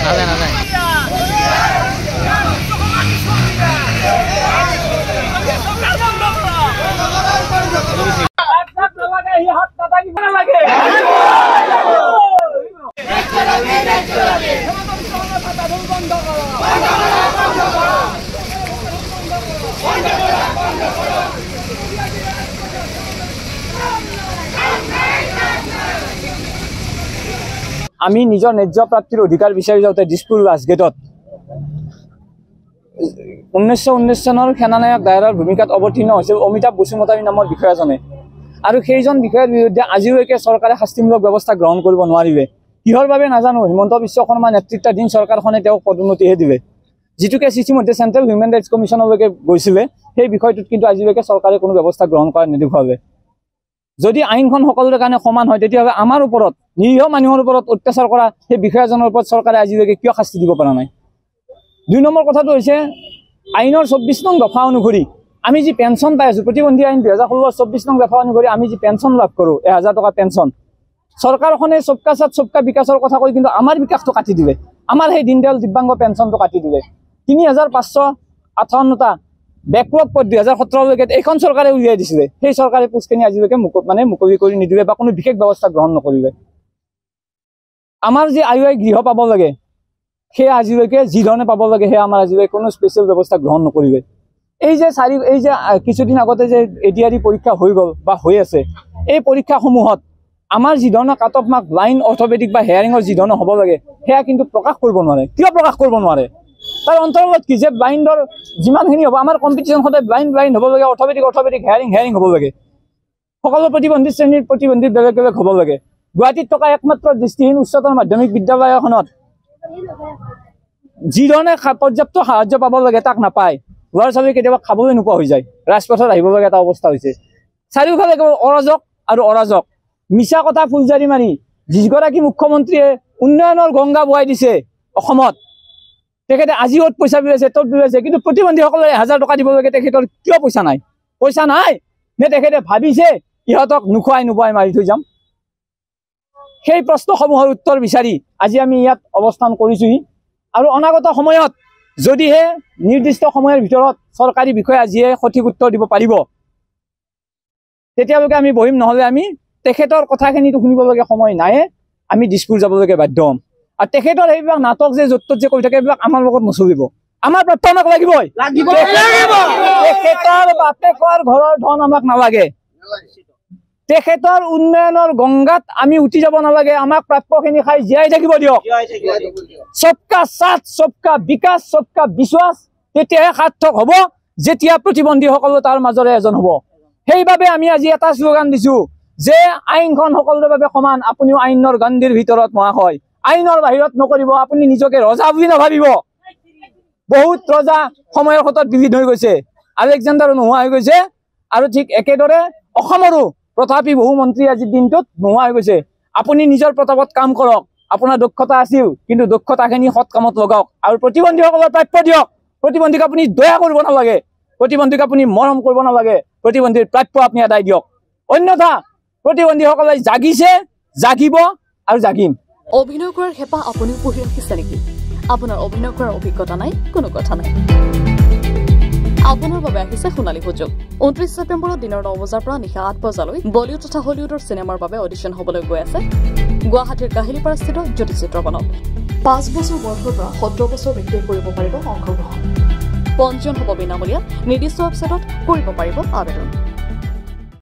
আমি নিজৰ ন্যায্য প্ৰাপ্তিৰ অধিকাৰ বিচাৰি যাওঁতে দিছপুৰ ৰাজগেটত 1919 চনৰ সেনানায়ক ডায়েৰৰ ভূমিকাত অৱতীৰ্ণ হৈছিল অমিতাভ বসুমতাৰী নামৰ বিষয়াজনে আৰু সেইজন বিষয়াৰ বিৰুদ্ধে আজিলৈকে চৰকাৰে শাস্তিমূলক ব্যৱস্থা গ্ৰহণ কৰিব নোৱাৰিলে কিহৰ বাবে নাজানো হিমন্ত বিশ্ব শৰ্মা নেতৃত্বাধীন চৰকাৰখনে তেওঁক পদোন্নতিহে দিলে যিটোকে ইতিমধ্যে চেণ্ট্ৰেল হিউমেন ৰাইটছ কমিশ্যনলৈকে গৈছিলে সেই বিষয়টোত কিন্তু আজিলৈকে চৰকাৰে কোনো ব্যৱস্থা গ্ৰহণ কৰা নেদেখুৱালে যদি আইনখন সকলোৰে কাৰণে সমান হয় তেতিয়াহ'লে আমাৰ ওপৰত নিৰীহ মানুহৰ ওপৰত অত্যাচাৰ কৰা সেই বিষয়াজনৰ ওপৰত চৰকাৰে আজিলৈকে কিয় শাস্তি দিব পৰা নাই দুই নম্বৰ কথাটো হৈছে আইনৰ 24 নং দফা অনুসৰি আমি যি পেঞ্চন পাই আছো প্ৰতিবন্ধী আইন 2016 24 নং দফা অনুসৰি আমি যি পেঞ্চন লাভ কৰো 1000 টকা পেঞ্চন চৰকাৰখনে সবকা সাথ সবকা বিকাশৰ কথা কৈ কিন্তু আমাৰ বিকাশটো কাটি দিলে আমাৰ সেই দিনদয়াল দিব্যাংগ পেঞ্চনটো কাটি দিলে 3558টা ব্যাকৱৰ্ড পদ 2017 লৈকে এখন চৰকাৰে উলিয়াই দিছিলে সেই চৰকাৰে পুষ্কেনি আজিলৈকে মুকলি কৰি নিদিলে বা কোনো বিশেষ ব্যৱস্থা গ্ৰহণ নকৰিলে আমাৰ যে আয়ুই গৃহ পাব লাগে সেই আজিলৈকে যি ধৰণে পাব লাগে সেই আমাৰ আজিলৈকে কোনো স্পেচিয়েল ব্যৱস্থা গ্ৰহণ নকৰিলে এই যে কিছুদিন আগতে যে এডিআৰই পৰীক্ষা হৈ গ'ল বা হৈ আছে এই পৰীক্ষাসমূহত আমাৰ যি ধৰণৰ cut off mark line orthopaedic বা হেয়াৰিঙৰ যি ধৰণৰ হ'ব লাগে সেয়া কিন্তু প্ৰকাশ কৰিব নোৱাৰে কিয় প্ৰকাশ কৰিব নোৱাৰে তাৰ অন্তৰ্গত কি যে ব্লাইণ্ডৰ যিমানখিনি হ'ব আমাৰ কম্পিটিশ্যন সদায় ব্লাইণ্ড হ'ব লাগে অৰ্থপেডিক হেয়াৰিং হ'ব লাগে সকলো প্ৰতিবন্ধী শ্ৰেণীৰ প্ৰতিবন্ধী বেলেগ বেলেগ হ'ব লাগে গুৱাহাটীত থকা একমাত্ৰ দৃষ্টিহীন উচ্চতৰ মাধ্যমিক বিদ্যালয়খনত যি ধৰণে পৰ্যাপ্ত সাহায্য পাব লাগে তাক নাপায় ল'ৰা ছোৱালী কেতিয়াবা খাবলৈ নোপোৱা হৈ যায় ৰাজপথত আহিব লগা এটা অৱস্থা হৈছে চাৰিওফালে কেৱল অৰাজক আৰু অৰাজক মিছা কথা ফুলজাৰি মাৰি যিগৰাকী মুখ্যমন্ত্ৰীয়ে উন্নয়নৰ গংগা বহাই দিছে অসমত তেখেতে আজি অত পইচা বিলাইছে তত বিলাইছে কিন্তু প্ৰতিবন্ধীসকলে 1000 টকা দিব লাগে তেখেতৰ কিয় পইচা নাই নে তেখেতে ভাবিছে ইহঁতক নোখোৱাই মাৰি থৈ যাম সেই প্ৰশ্নসমূহৰ উত্তৰ বিচাৰি আজি আমি ইয়াত অৱস্থান কৰিছোহি আৰু অনাগত সময়ত যদিহে নিৰ্দিষ্ট সময়ৰ ভিতৰত চৰকাৰী বিষয়া যিয়ে সঠিক উত্তৰ দিব পাৰিব তেতিয়ালৈকে আমি বহিম নহ'লে আমি তেখেতৰ কথাখিনিটো শুনিবলগীয়া সময় নাই আমি দিছপুৰ যাবলগীয়া বাধ্য হ'ম আৰু তেখেতৰ এইবিলাক নাটক যে য'ত যে কৈ থাকে এইবিলাক আমাৰ লগত নচলিব আমাৰ প্ৰাপ্য আমাক লাগিবই তেখেতৰ বাপেকৰ ঘৰৰ ধন আমাক নালাগে তেখেতৰ উন্নয়নৰ গংগাত আমি উঠি যাব নালাগে আমাক প্ৰাপ্যখিনি খাই জীয়াই থাকিব দিয়ক সবকা সাথ সবকা বিকাশ সবকা বিশ্বাস তেতিয়াহে সাৰ্থক হ'ব যেতিয়া প্ৰতিবন্ধীসকলো তাৰ মাজৰে এজন হ'ব সেইবাবে আমি আজি এটা শ্লোগান দিছো যে আইনখন সকলোৰে বাবে সমান আপুনিও আইনৰ গান্ধীৰ ভিতৰত মহাশয় আইনৰ বাহিৰত নকৰিব আপুনি নিজকে ৰজা বুলি নাভাবিব বহুত ৰজা সময়ৰ হতত বিবিধ হৈ গৈছে আলেকজাণ্ডাৰো নোহোৱা হৈ গৈছে আৰু ঠিক একেদৰে অসমৰো তথাপি বহু মন্ত্ৰী আজি দিনটোত নোহোৱা হৈ গৈছে আপুনি নিজৰ প্ৰতাপত কাম কৰক আপোনাৰ দক্ষতা আছিল কিন্তু দক্ষতাখিনি সৎ কামত লগাওক আৰু প্ৰতিবন্ধীসকলৰ প্ৰাপ্য দিয়ক প্ৰতিবন্ধীক আপুনি দয়া কৰিব নালাগে প্ৰতিবন্ধীক আপুনি মৰম কৰিব নালাগে প্ৰতিবন্ধীৰ প্ৰাপ্য আপুনি আদায় দিয়ক অন্যথা প্ৰতিবন্ধীসকলে জাগিছে জাগিব আৰু জাগিম অভিনয় কৰাৰ হেঁপাহ আপুনিও পঢ়ি ৰাখিছে নেকি আপোনাৰ অভিনয় কৰাৰ অভিজ্ঞতা নাই কোনো কথা নাই আপোনাৰ বাবে আহিছে সোণালী সুযোগ 29 ছেপ্টেম্বৰত দিনৰ 9 বজাৰ পৰা নিশা 8 বজালৈ বলিউড তথা হলিউডৰ চিনেমাৰ বাবে অডিশ্যন হ'বলৈ গৈ আছে গুৱাহাটীৰ কাহিলীপাৰাস্থিত জ্যোতি চিত্ৰবনত 5 বছৰ বয়সৰ পৰা 17 বছৰ ব্যক্তিয়ে কৰিব পাৰিব অংশগ্ৰহণ পঞ্জীয়ন হ'ব বিনামূলীয়া নিৰ্দিষ্ট ৱেবছাইটত কৰিব পাৰিব আবেদন